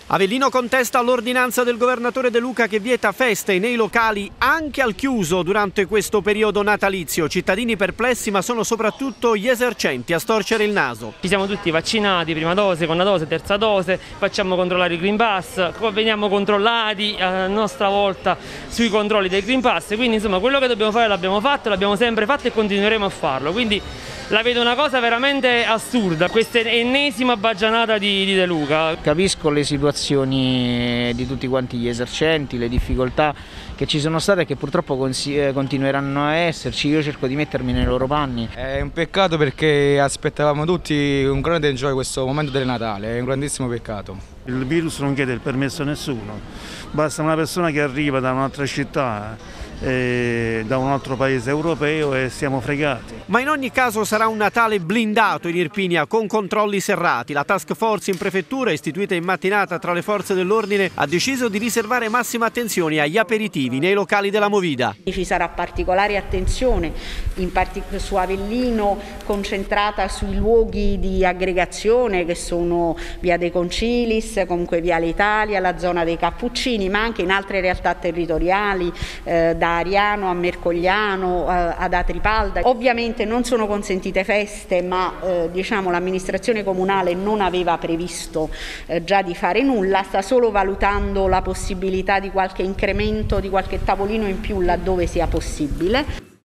Avellino contesta l'ordinanza del governatore De Luca che vieta feste nei locali anche al chiuso durante questo periodo natalizio. Cittadini perplessi, ma sono soprattutto gli esercenti a storcere il naso. Ci siamo tutti vaccinati, prima dose, seconda dose, terza dose, facciamo controllare il Green Pass, veniamo controllati a nostra volta sui controlli del Green Pass, quindi insomma quello che dobbiamo fare l'abbiamo fatto, l'abbiamo sempre fatto e continueremo a farlo. Quindi la vedo una cosa veramente assurda, questa ennesima baggianata di De Luca. Capisco le situazioni di tutti quanti gli esercenti, le difficoltà che ci sono state e che purtroppo continueranno a esserci. Io cerco di mettermi nei loro panni. È un peccato perché aspettavamo tutti un grande enjoy questo momento del Natale, è un grandissimo peccato. Il virus non chiede il permesso a nessuno, basta una persona che arriva da un'altra città, da un altro paese europeo e siamo fregati. Ma in ogni caso sarà un Natale blindato in Irpinia con controlli serrati. La task force in prefettura, istituita in mattinata tra le forze dell'ordine, ha deciso di riservare massima attenzione agli aperitivi nei locali della Movida. Ci sarà particolare attenzione su Avellino, concentrata sui luoghi di aggregazione che sono Via dei Concilis, comunque Viale Italia, la zona dei Cappuccini, ma anche in altre realtà territoriali, da Ariano a Mercogliano, ad Atripalda. Ovviamente non sono consentite feste, ma diciamo l'amministrazione comunale non aveva previsto già di fare nulla, sta solo valutando la possibilità di qualche incremento, di qualche tavolino in più laddove sia possibile.